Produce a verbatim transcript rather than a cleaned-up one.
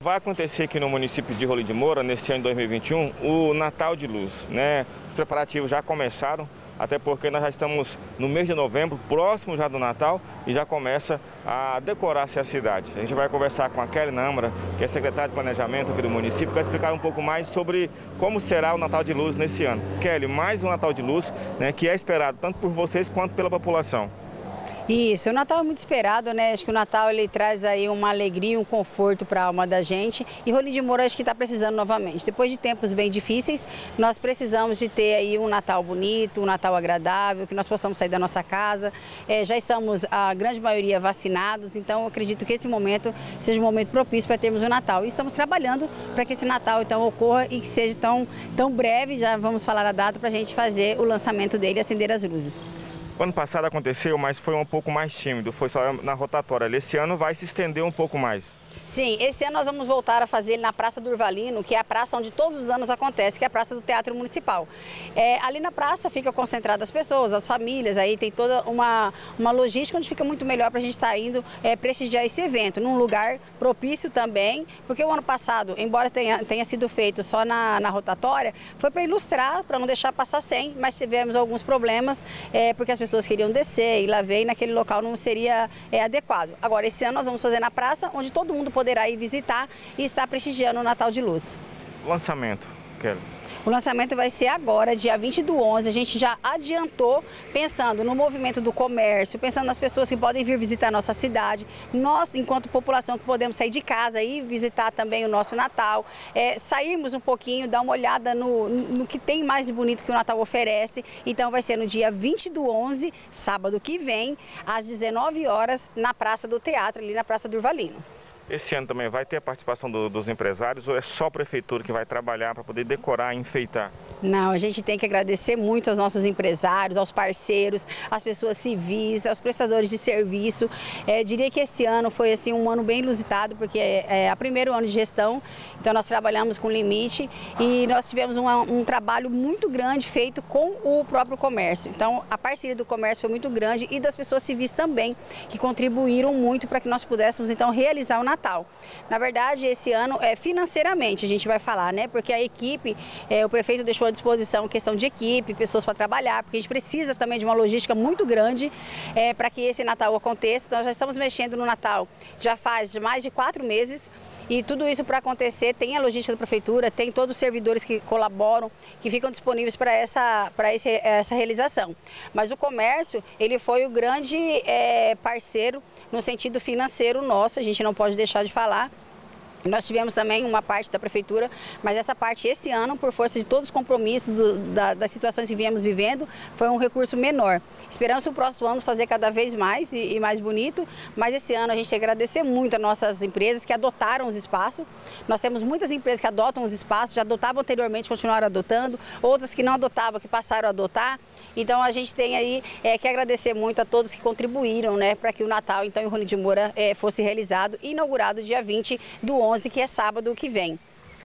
Vai acontecer aqui no município de Rolim de Moura, neste ano de dois mil e vinte e um, o Natal de Luz, né? Os preparativos já começaram, até porque nós já estamos no mês de novembro, próximo já do Natal, e já começa a decorar-se a cidade. A gente vai conversar com a Kelly Nâmara, que é secretária de Planejamento aqui do município, para explicar um pouco mais sobre como será o Natal de Luz nesse ano. Kelly, mais um Natal de Luz, né, que é esperado tanto por vocês quanto pela população. Isso, o Natal é muito esperado, né? Acho que o Natal ele traz aí uma alegria, um conforto para a alma da gente. E Rolim de Moura acho que está precisando novamente. Depois de tempos bem difíceis, nós precisamos de ter aí um Natal bonito, um Natal agradável, que nós possamos sair da nossa casa. É, já estamos, a grande maioria, vacinados, então eu acredito que esse momento seja um momento propício para termos o Natal. E estamos trabalhando para que esse Natal então ocorra e que seja tão, tão breve, já vamos falar a data, para a gente fazer o lançamento dele e acender as luzes. O ano passado aconteceu, mas foi um pouco mais tímido, foi só na rotatória. Esse ano vai se estender um pouco mais. Sim, esse ano nós vamos voltar a fazer ele na Praça do Urvalino, que é a praça onde todos os anos acontece, que é a Praça do Teatro Municipal. É, ali na praça fica concentrada as pessoas, as famílias, aí tem toda uma, uma logística onde fica muito melhor para a gente estar tá indo é, prestigiar esse evento, num lugar propício também, porque o ano passado, embora tenha, tenha sido feito só na, na rotatória, foi para ilustrar, para não deixar passar sem, mas tivemos alguns problemas, é, porque as pessoas queriam descer e lá veio, e naquele local não seria é, adequado. Agora, esse ano nós vamos fazer na praça, onde todo mundo poderá ir visitar e estar prestigiando o Natal de Luz. Lançamento, Kelly. O lançamento vai ser agora, dia vinte do onze. A gente já adiantou, pensando no movimento do comércio, pensando nas pessoas que podem vir visitar a nossa cidade. Nós, enquanto população, que podemos sair de casa e visitar também o nosso Natal, é, sairmos um pouquinho, dar uma olhada no, no que tem mais de bonito que o Natal oferece. Então vai ser no dia vinte do onze, sábado que vem, às dezenove horas, na Praça do Teatro, ali na Praça do Urvalino. Esse ano também vai ter a participação do, dos empresários ou é só a prefeitura que vai trabalhar para poder decorar e enfeitar? Não, a gente tem que agradecer muito aos nossos empresários, aos parceiros, às pessoas civis, aos prestadores de serviço. É, diria que esse ano foi assim, um ano bem inusitado, porque é, é o primeiro ano de gestão, então nós trabalhamos com limite e nós tivemos uma, um trabalho muito grande feito com o próprio comércio. Então a parceria do comércio foi muito grande e das pessoas civis também, que contribuíram muito para que nós pudéssemos então realizar o Natal. Natal. Na verdade, esse ano, é, financeiramente, a gente vai falar, né? Porque a equipe, é, o prefeito deixou à disposição questão de equipe, pessoas para trabalhar, porque a gente precisa também de uma logística muito grande é, para que esse Natal aconteça. Então, nós já estamos mexendo no Natal já faz mais de quatro meses. E tudo isso para acontecer tem a logística da prefeitura, tem todos os servidores que colaboram, que ficam disponíveis para essa, para esse, essa realização. Mas o comércio, ele foi o grande é, parceiro no sentido financeiro nosso, a gente não pode deixar de falar. Nós tivemos também uma parte da prefeitura, mas essa parte esse ano, por força de todos os compromissos do, da, das situações que viemos vivendo, foi um recurso menor. Esperamos o próximo ano fazer cada vez mais e, e mais bonito, mas esse ano a gente tem que agradecer muito as nossas empresas que adotaram os espaços. Nós temos muitas empresas que adotam os espaços, já adotavam anteriormente, continuaram adotando, outras que não adotavam, que passaram a adotar. Então a gente tem aí é, que agradecer muito a todos que contribuíram, né, para que o Natal então em Rolim de Moura é, fosse realizado e inaugurado dia vinte do onze, que é sábado que vem.